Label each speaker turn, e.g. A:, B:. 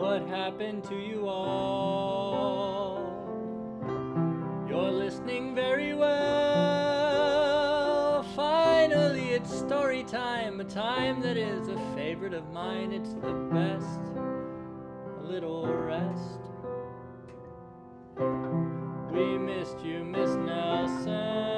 A: What happened to you all? You're listening very well. Finally, it's story time, a time that is a favorite of mine. It's the best. A little rest. We missed you, Miss Nelson.